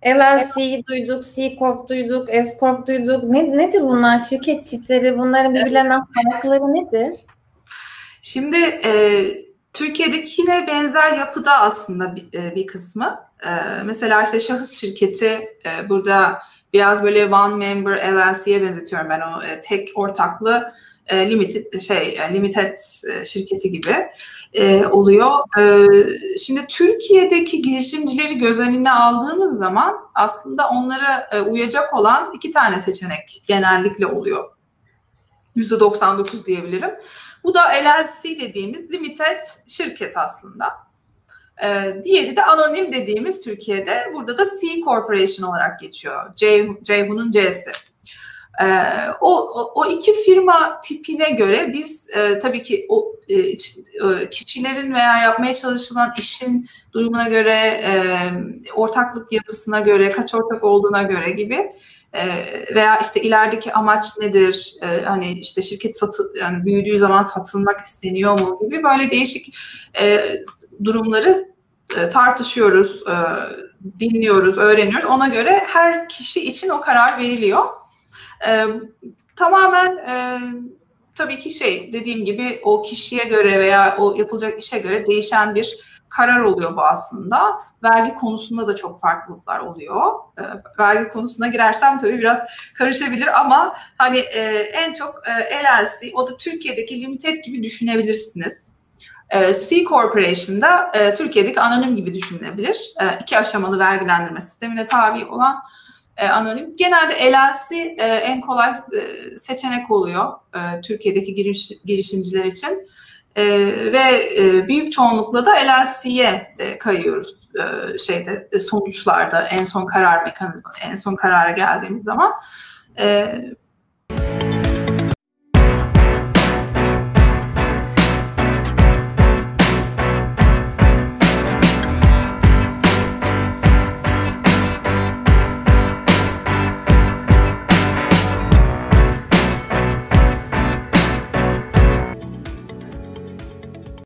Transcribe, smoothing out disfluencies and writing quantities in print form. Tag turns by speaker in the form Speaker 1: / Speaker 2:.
Speaker 1: LLC'yi duyduk, C Corp duyduk, S Corp duyduk. Nedir bunlar? Şirket tipleri, bunların birbirlerinden farkları nedir?
Speaker 2: Şimdi Türkiye'deki yine benzer yapıda aslında bir kısmı. Mesela işte şahıs şirketi burada biraz böyle one member LLC'ye benzetiyorum ben o tek ortaklı limited şirketi gibi oluyor. Şimdi Türkiye'deki girişimcileri göz önüne aldığımız zaman aslında onlara uyacak olan 2 tane seçenek genellikle oluyor. %99 diyebilirim. Bu da LLC dediğimiz limited şirket aslında. Diğeri de anonim dediğimiz Türkiye'de. Burada da C Corporation olarak geçiyor. Ceyhun'un C'si. O iki firma tipine göre biz tabii ki o kişilerin veya yapmaya çalışılan işin durumuna göre, ortaklık yapısına göre, kaç ortak olduğuna göre gibi veya işte ilerideki amaç nedir? Hani işte şirket yani büyüdüğü zaman satılmak isteniyor mu gibi böyle değişik durumları tartışıyoruz, dinliyoruz, öğreniyoruz. Ona göre her kişi için o karar veriliyor. Tamamen tabii ki dediğim gibi o kişiye göre veya o yapılacak işe göre değişen bir karar oluyor bu aslında. Vergi konusunda da çok farklılıklar oluyor. Vergi konusuna girersem tabii biraz karışabilir ama hani en çok LLC, o da Türkiye'deki limited gibi düşünebilirsiniz. C Corporation'da Türkiye'deki anonim gibi düşünülebilir. 2 aşamalı vergilendirme sistemine tabi olan anonim. Genelde LLC en kolay seçenek oluyor Türkiye'deki girişimciler için. Ve büyük çoğunlukla da LLC'ye kayıyoruz sonuçlarda en son karar mekanizması, en son karara geldiğimiz zaman.